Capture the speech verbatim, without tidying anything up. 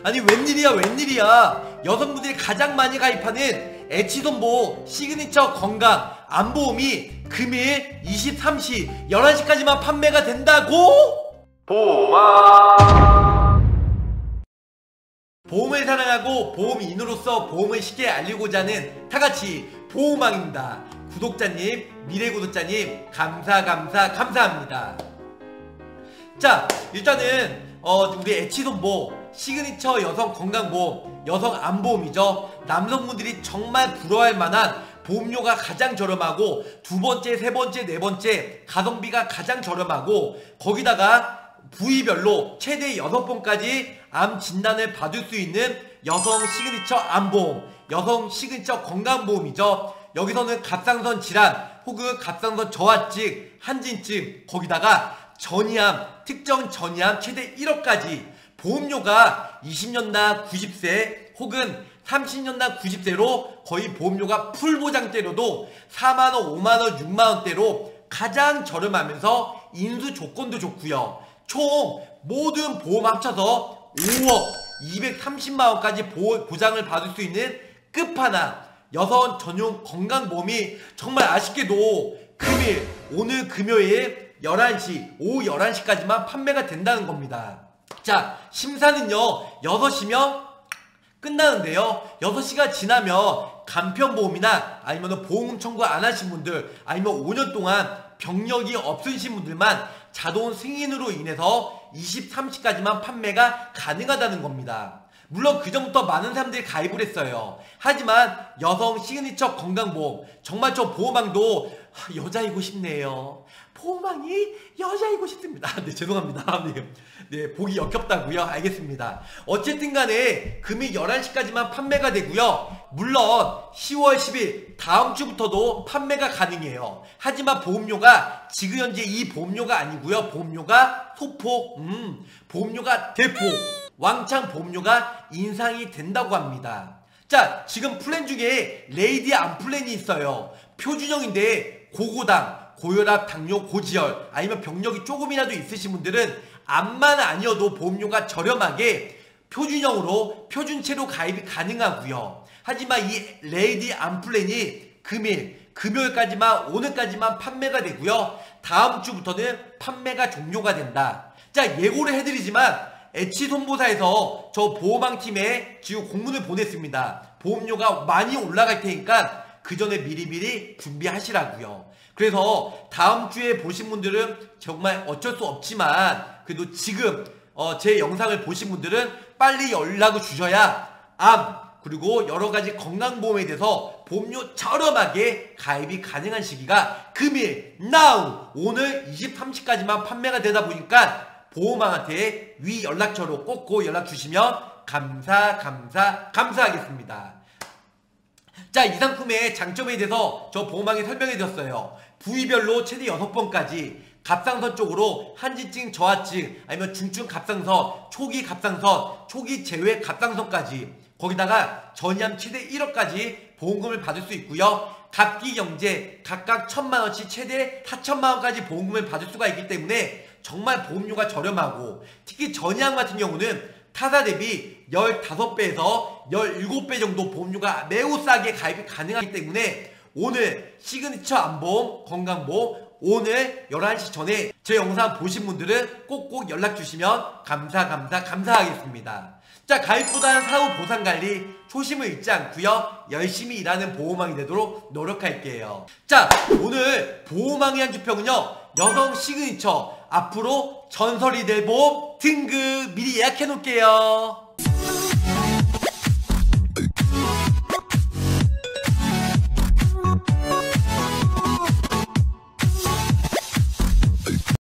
아니 웬일이야 웬일이야. 여성분들이 가장 많이 가입하는 에치손보 시그니처 건강 안보험이 금일 이십삼 시 열한 시까지만 판매가 된다고? 보호망. 보험을 사랑하고 보험인으로서 보험을 쉽게 알리고자 하는 타같이 보호망입니다. 구독자님, 미래 구독자님 감사 감사 감사합니다. 자, 일단은 어 우리 에치손보 시그니처 여성 건강보험, 여성 안보험이죠. 남성분들이 정말 부러워할 만한 보험료가 가장 저렴하고 두 번째, 세 번째, 네 번째 가성비가 가장 저렴하고 거기다가 부위별로 최대 여섯 번까지 암 진단을 받을 수 있는 여성 시그니처 안보험, 여성 시그니처 건강보험이죠. 여기서는 갑상선 질환 혹은 갑상선 저하증, 한진증, 거기다가 전이암, 특정 전이암 최대 일억까지 보험료가 이십 년당 구십 세 혹은 삼십 년당 구십 세로 거의 보험료가 풀보장대로도 사만 원, 오만 원, 육만 원대로 가장 저렴하면서 인수 조건도 좋고요. 총 모든 보험 합쳐서 오억 이백삼십만 원까지 보, 보장을 받을 수 있는 끝판왕 여성 전용 건강보험이 정말 아쉽게도 금일, 오늘 금요일 열한 시, 오후 열한 시까지만 판매가 된다는 겁니다. 자, 심사는요 여섯 시면 끝나는데요, 여섯 시가 지나면 간편보험이나 아니면 보험 청구 안 하신 분들, 아니면 오 년 동안 병력이 없으신 분들만 자동 승인으로 인해서 이십삼 시까지만 판매가 가능하다는 겁니다. 물론 그 전부터 많은 사람들이 가입을 했어요. 하지만 여성 시그니처 건강보험, 정말 저 보호망도 여자이고 싶네요. 보호망이 여자이고 싶습니다. 네, 죄송합니다. 네, 네, 보기 역겹다고요? 알겠습니다. 어쨌든 간에 금일 열한 시까지만 판매가 되고요. 물론 시월 십일 다음 주부터도 판매가 가능해요. 하지만 보험료가 지금 현재 이 보험료가 아니고요. 보험료가 소폭, 음, 보험료가 대폭, 왕창 보험료가 인상이 된다고 합니다. 자, 지금 플랜 중에 레이디 암 플랜이 있어요. 표준형인데 고고당, 고혈압, 당뇨, 고지혈, 아니면 병력이 조금이라도 있으신 분들은 암만 아니어도 보험료가 저렴하게 표준형으로 표준체로 가입이 가능하고요. 하지만 이 레이디 암 플랜이 금일, 금요일까지만, 오늘까지만 판매가 되고요. 다음 주부터는 판매가 종료가 된다. 자, 예고를 해드리지만 에치손보사에서 저 보호망팀에 지금 공문을 보냈습니다. 보험료가 많이 올라갈 테니까 그 전에 미리미리 준비하시라고요. 그래서 다음 주에 보신 분들은 정말 어쩔 수 없지만 그래도 지금 어 제 영상을 보신 분들은 빨리 연락을 주셔야 암 그리고 여러가지 건강보험에 대해서 보험료 저렴하게 가입이 가능한 시기가 금일, now, 오늘 이십삼 시까지만 판매가 되다 보니까 보호망한테 위 연락처로 꼭꼭 연락 주시면 감사 감사 감사하겠습니다. 자, 이 상품의 장점에 대해서 저 보호망이 설명해 드렸어요. 부위별로 최대 여섯 번까지 갑상선 쪽으로 한진증, 저하증, 아니면 중증 갑상선, 초기 갑상선, 초기 제외 갑상선까지, 거기다가 전이암 최대 일억까지 보험금을 받을 수 있고요. 갑기경제 각각 천만 원씩 최대 사천만 원까지 보험금을 받을 수가 있기 때문에 정말 보험료가 저렴하고, 특히 전이암 같은 경우는 타사 대비 십오 배에서 십칠 배 정도 보험료가 매우 싸게 가입이 가능하기 때문에 오늘 시그니처 안보험, 건강보험 오늘 열한 시 전에 제 영상 보신 분들은 꼭꼭 연락 주시면 감사 감사 감사하겠습니다. 자, 가입보다는 사후 보상관리 초심을 잃지 않고요, 열심히 일하는 보호망이 되도록 노력할게요. 자, 오늘 보호망의 한 주평은요, 여성 시그니처 앞으로 전설이 될 보험 등급 미리 예약해 놓을게요.